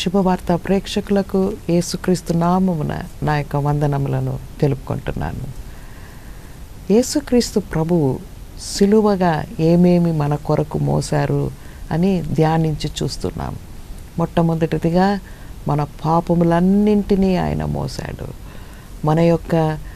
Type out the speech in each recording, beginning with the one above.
శుభవార్త ప్రేక్షకులకు యేసుక్రీస్తు నామమున నా యొక్క వందనములను తెలుపుకుంటున్నాను. యేసుక్రీస్తు ప్రభువు సిలువగా ఏమేమి మన కొరకు మోసారు అని ధ్యానించి చూస్తున్నాం. మొట్టమొదటిదిగా మన పాపములన్నింటినీ ఆయన మోసాడు. మన యొక్క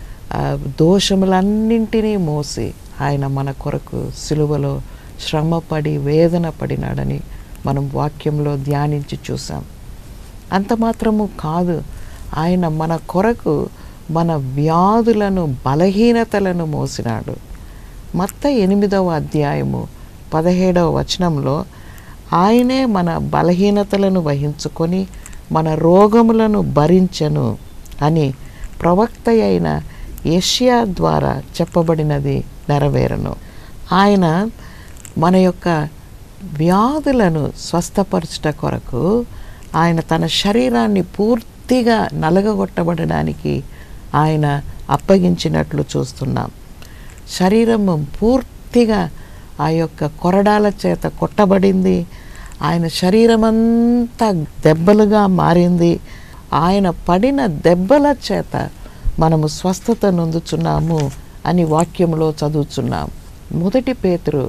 దోషములన్నింటినీ మోసి ఆయన మన కొరకు సిలువలో శ్రమపడి వేదన పడినాడని మనం వాక్యంలో ధ్యానించి చూసాం. అంత మాత్రము కాదు, ఆయన మన కొరకు మన వ్యాధులను బలహీనతలను మోసినాడు. మత్తయి 8వ అధ్యాయము 17వ వచనంలో ఆయనే మన బలహీనతలను వహించుకొని మన రోగములను భరించెను అని ప్రవక్త అయిన యెషయా ద్వారా చెప్పబడినది నెరవేరును. ఆయన మన యొక్క వ్యాధులను స్వస్థపరచుట కొరకు ఆయన తన శరీరాన్ని పూర్తిగా నలగగొట్టబడడానికి ఆయన అప్పగించినట్లు చూస్తున్నాం. శరీరము పూర్తిగా ఆ యొక్క కొరడాల చేత కొట్టబడింది. ఆయన శరీరమంతా దెబ్బలుగా మారింది. ఆయన పడిన దెబ్బల చేత మనము స్వస్థత నొందుచున్నాము అని వాక్యంలో చదువుచున్నాం. 1 పేతురు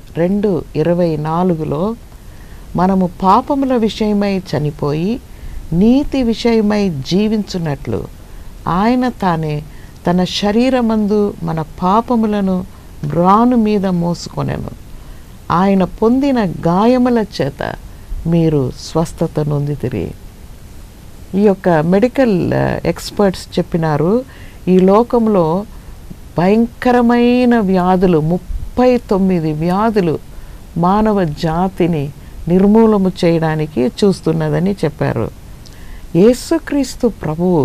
2:24లో మనము పాపముల విషయమై చనిపోయి నీతి విషయమై జీవించున్నట్లు ఆయన తానే తన శరీరమందు మన పాపములను బ్రాను మీద మోసుకొనెను. ఆయన పొందిన గాయముల చేత మీరు స్వస్థత నొందితిరి. ఈ యొక్క మెడికల్ ఎక్స్పర్ట్స్ చెప్పినారు, ఈ లోకంలో భయంకరమైన వ్యాధులు 39 వ్యాధులు మానవ జాతిని నిర్మూలము చేయడానికి చూస్తున్నదని చెప్పారు. యేసుక్రీస్తు ప్రభువు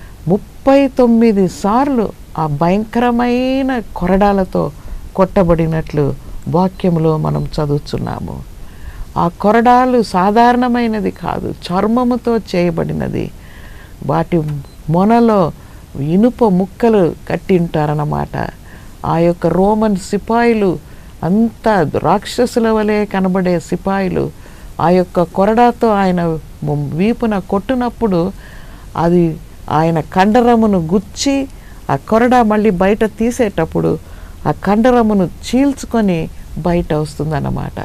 39 సార్లు ఆ భయంకరమైన కొరడాలతో కొట్టబడినట్లు వాక్యంలో మనం చదువుతున్నాము. ఆ కొరడాలు సాధారణమైనది కాదు, చర్మముతో చేయబడినది. వాటి మొనలో ఇనుప ముక్కలు కట్టింటారన్నమాట. ఆ యొక్క రోమన్ సిపాయిలు అంతా రాక్షసుల వలె కనబడే సిపాయిలు ఆ యొక్క కొరడాతో ఆయన వీపున కొట్టినప్పుడు అది ఆయన కండరమును గుచ్చి ఆ కొరడా మళ్ళీ బయట తీసేటప్పుడు ఆ కండరమును చీల్చుకొని బయట వస్తుందన్నమాట.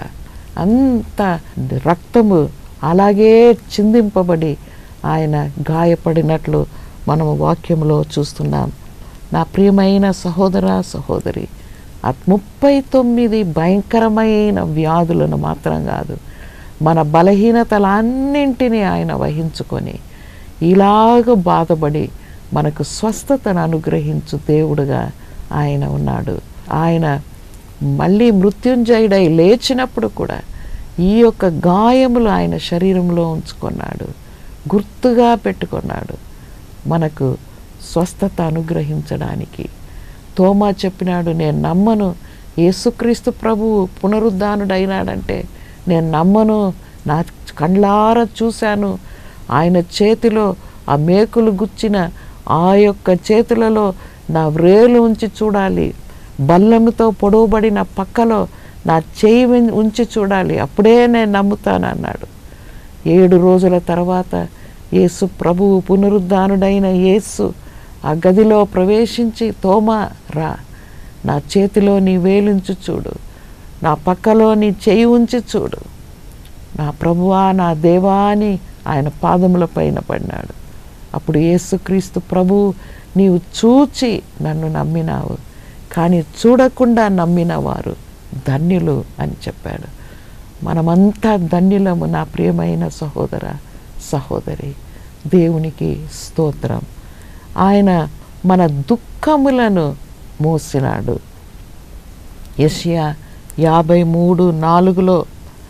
అంత రక్తము అలాగే చిందింపబడి ఆయన గాయపడినట్లు మనము వాక్యంలో చూస్తున్నాం. నా ప్రియమైన సహోదర సహోదరి, ఆ 39 భయంకరమైన వ్యాధులను మాత్రం కాదు, మన బలహీనతలన్నింటినీ ఆయన వహించుకొని ఇలాగ బాధపడి మనకు స్వస్థతను అనుగ్రహించు దేవుడుగా ఆయన ఉన్నాడు. ఆయన మళ్ళీ మృత్యుంజయుడై లేచినప్పుడు కూడా ఈ యొక్క గాయములు ఆయన శరీరంలో ఉంచుకున్నాడు, గుర్తుగా పెట్టుకున్నాడు మనకు స్వస్థత అనుగ్రహించడానికి. తోమా చెప్పినాడు, నేను నమ్మను, యేసుక్రీస్తు ప్రభువు పునరుద్ధానుడైనాడంటే నేను నమ్మను, నా కండ్లారా చూశాను, ఆయన చేతిలో ఆ మేకులు గుచ్చిన ఆ యొక్క చేతులలో నా వ్రేలు ఉంచి చూడాలి, బల్లముతో పొడవబడిన పక్కలో నా చేయి ఉంచి చూడాలి, అప్పుడే నేను నమ్ముతానన్నాడు. 7 రోజుల తర్వాత యేసు ప్రభువు పునరుద్ధానుడైన యేసు ఆ గదిలో ప్రవేశించి, తోమా రా, నా చేతిలో నీ వేలుంచి చూడు, నా పక్కలో నీ చేయి ఉంచి చూడు, నా ప్రభువా నా దేవా అని ఆయన పాదముల పైన పడినాడు. అప్పుడు యేసుక్రీస్తు ప్రభువు, నీవు చూచి నన్ను నమ్మినావు, కానీ చూడకుండా నమ్మిన వారు ధన్యులు అని చెప్పాడు. మనమంతా ధన్యులము నా ప్రియమైన సహోదర సహోదరి. దేవునికి స్తోత్రం. ఆయన మన దుఃఖములను మోసినాడు. యెషయా 53:4లో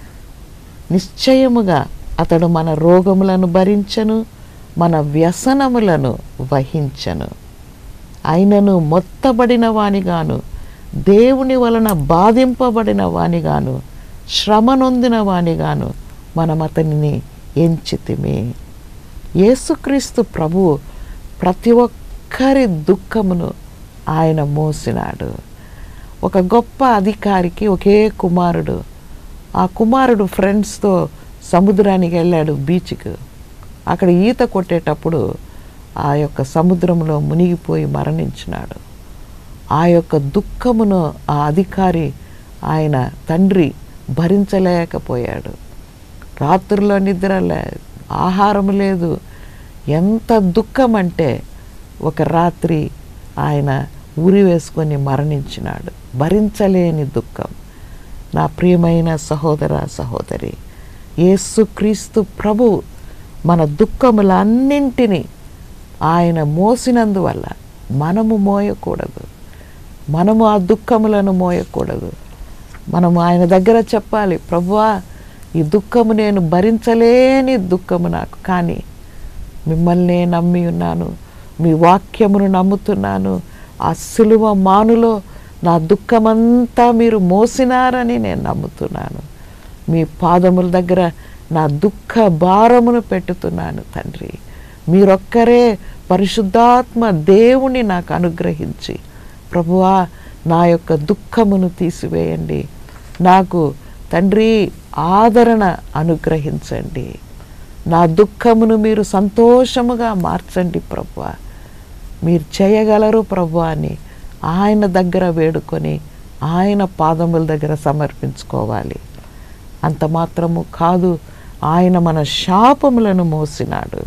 నిశ్చయముగా అతడు మన రోగములను భరించెను, మన వ్యసనములను వహించెను. ఆయనను మొత్తబడిన వానిగాను, దేవుని వలన బాధింపబడిన వానిగాను, శ్రమ నొందిన వానిగాను మనం అతనిని ఎంచితిమి. యేసుక్రీస్తు ప్రభువు ప్రతి ఒక్కరి దుఃఖమును ఆయన మోసినాడు. ఒక గొప్ప అధికారికి ఒకే కుమారుడు. ఆ కుమారుడు ఫ్రెండ్స్తో సముద్రానికి వెళ్ళాడు, బీచ్కు. అక్కడ ఈత కొట్టేటప్పుడు ఆ యొక్క సముద్రంలో మునిగిపోయి మరణించినాడు. ఆ యొక్క దుఃఖమును ఆ అధికారి, ఆయన తండ్రి భరించలేకపోయాడు. రాత్రిలో నిద్ర లేదు, ఆహారం లేదు. ఎంత దుఃఖం అంటే ఒక రాత్రి ఆయన ఉరి వేసుకొని మరణించినాడు. భరించలేని దుఃఖం. నా ప్రియమైన సహోదర సహోదరి, యేసుక్రీస్తు ప్రభు మన దుఃఖములన్నింటినీ ఆయన మోసినందువల్ల మనము మోయకూడదు. మనము ఆ దుఃఖములను మోయకూడదు. మనము ఆయన దగ్గర చెప్పాలి, ప్రభువా, ఈ దుఃఖము నేను భరించలేని దుఃఖము నాకు, కానీ మిమ్మల్నే నమ్మి ఉన్నాను, మీ వాక్యమును నమ్ముతున్నాను. ఆ సిలువ మానులో నా దుఃఖమంతా మీరు మోసినారని నేను నమ్ముతున్నాను. మీ పాదముల దగ్గర నా దుఃఖ భారమును పెట్టుతున్నాను తండ్రి. మీరొక్కరే పరిశుద్ధాత్మ దేవుని నాకు అనుగ్రహించి, ప్రభువా, నా యొక్క దుఃఖమును తీసివేయండి. నాకు తండ్రి ఆదరణ అనుగ్రహించండి. నా దుఃఖమును మీరు సంతోషముగా మార్చండి ప్రభువా. మీరు చేయగలరు ప్రభువా అని ఆయన దగ్గర వేడుకొని ఆయన పాదముల దగ్గర సమర్పించుకోవాలి. అంత మాత్రము కాదు, ఆయన మన శాపములను మోసినాడు.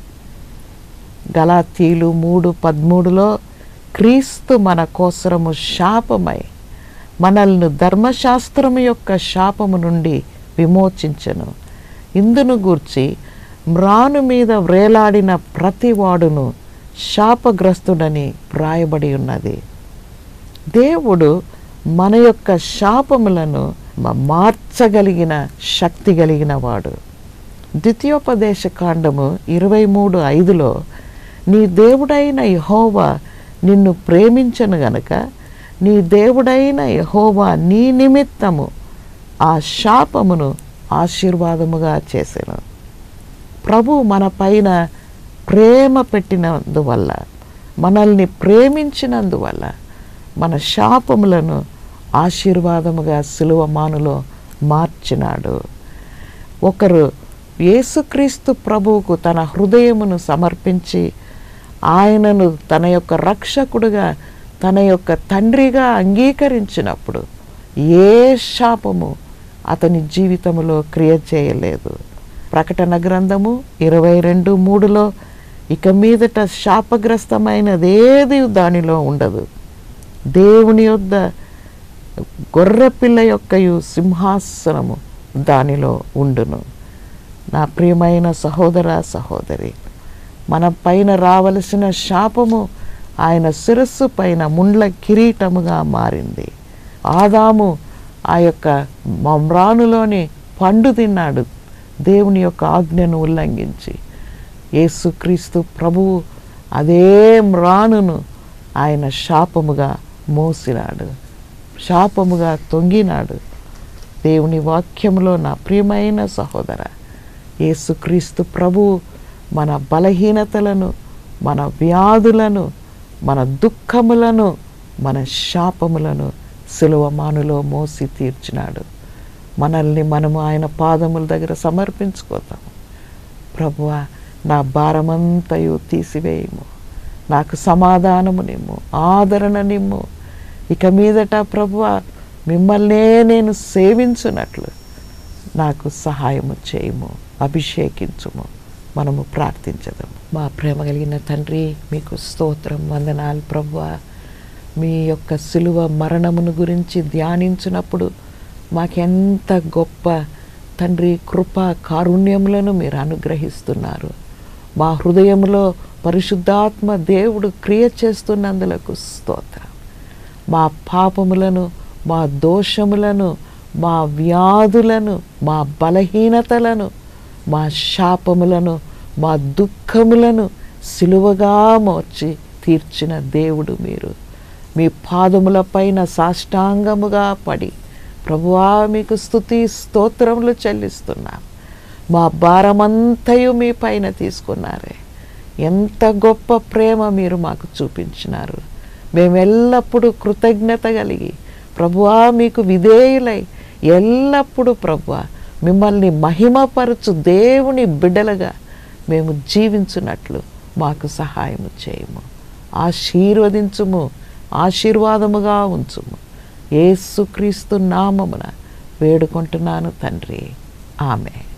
గలాతీయులు 3:13లో క్రీస్తు మన కోసరము శాపమై మనల్ని ధర్మశాస్త్రము యొక్క శాపము నుండి విమోచించెను. ఇందును గూర్చి మ్రాను మీద వ్రేలాడిన ప్రతివాడును శాపగ్రస్తుడని వ్రాయబడి ఉన్నది. దేవుడు మన యొక్క శాపములను మార్చగలిగిన శక్తి కలిగిన వాడు. ద్వితీయోపదేశ కాండము 23:5లో నీ దేవుడైన యెహోవా నిన్ను ప్రేమించను గనుక నీ దేవుడైన యెహోవా నీ నిమిత్తము ఆ శాపమును ఆశీర్వాదముగా చేసెను. ప్రభు మన పైన ప్రేమ పెట్టినందువల్ల, మనల్ని ప్రేమించినందువల్ల మన శాపములను ఆశీర్వాదముగా సిలువ మానులో మార్చినాడు. ఒకరు యేసుక్రీస్తు ప్రభువుకు తన హృదయమును సమర్పించి ఆయనను తన యొక్క రక్షకుడుగా, తన యొక్క తండ్రిగా అంగీకరించినప్పుడు ఏ శాపము అతని జీవితంలో క్రియ చేయలేదు. ప్రకటన గ్రంథము 22:3లో ఇక మీదట శాపగ్రస్తమైనది ఏది దానిలో ఉండదు. దేవుని యొద్ద గొర్రెపిల్ల యొక్కయు సింహాసనము దానిలో ఉండును. నా ప్రియమైన సహోదర సహోదరి, మన పైన రావలసిన శాపము ఆయన శిరస్సు పైన ముండ్ల కిరీటముగా మారింది. ఆదాము ఆ యొక్క మ్రానులోని పండు తిన్నాడు, దేవుని యొక్క ఆజ్ఞను ఉల్లంఘించి. యేసుక్రీస్తు ప్రభువు అదే మ్రానును ఆయన శాపముగా మోసినాడు, శాపముగా తొంగినాడు. దేవుని వాక్యములో నా ప్రియమైన సహోదర, యేసుక్రీస్తు ప్రభువు మన బలహీనతలను, మన వ్యాధులను, మన దుఃఖములను, మన శాపములను సిలువ మానులో మోసి తీర్చినాడు. మనల్ని మనము ఆయన పాదముల దగ్గర సమర్పించుకోతాము. ప్రభువా, నా భారమంతయు తీసివేయము, నాకు సమాధానము నిమ్ము, ఆదరణ నిమ్ము. ఇక మీదట ప్రభువా, మిమ్మల్నే నేను సేవించున్నట్లు నాకు సహాయము చేయము, అభిషేకించుము. మనము ప్రార్థించదాము. మా ప్రేమ కలిగిన తండ్రి, మీకు స్తోత్రం, వందనాలు ప్రభువా. మీ యొక్క సిలువ మరణమును గురించి ధ్యానించినప్పుడు మాకెంత గొప్ప తండ్రి కృప కారుణ్యములను మీరు అనుగ్రహిస్తున్నారు. మా హృదయంలో పరిశుద్ధాత్మ దేవుడు క్రియ చేస్తున్నందులకు స్తోత్రం. మా పాపములను, మా దోషములను, మా వ్యాధులను, మా బలహీనతలను, మా శాపములను, మా దుఃఖములను సిలువగా మోర్చి తీర్చిన దేవుడు మీరు. మీ పాదముల పైన సాష్టాంగముగా పడి ప్రభువా మీకు స్తుతి స్తోత్రములు చెల్లిస్తున్నాం. మా భారమంతయు మీ పైన తీసుకున్నారే. ఎంత గొప్ప ప్రేమ మీరు మాకు చూపించినారు. మేము ఎల్లప్పుడూ కృతజ్ఞత కలిగి ప్రభువా మీకు విధేయులై ఎల్లప్పుడూ ప్రభువా మిమ్మల్ని మహిమపరచు దేవుని బిడ్డలుగా మేము జీవించున్నట్లు మాకు సహాయము చేయము. ఆశీర్వదించుము, ఆశీర్వాదముగా ఉంచుము. యేసుక్రీస్తు నామమున వేడుకుంటున్నాను తండ్రి. ఆమెన్.